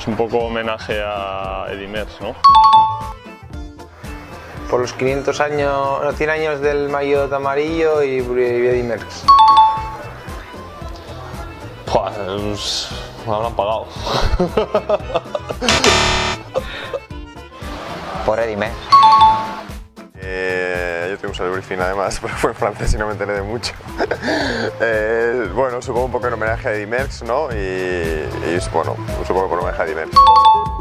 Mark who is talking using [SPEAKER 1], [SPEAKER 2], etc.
[SPEAKER 1] Es un poco homenaje a Eddy Merckx, ¿no?
[SPEAKER 2] Por los 500 años, no, 100 años del maillot amarillo y Eddy Merckx.
[SPEAKER 1] Pues me habrán pagado.
[SPEAKER 3] Por Eddy Merckx.
[SPEAKER 4] Yo tengo un briefing además, pero fue en francés y no me enteré de mucho. Bueno, supongo un poco en homenaje a Eddy Merckx, ¿no? Y bueno, supongo por homenaje a Eddy Merckx.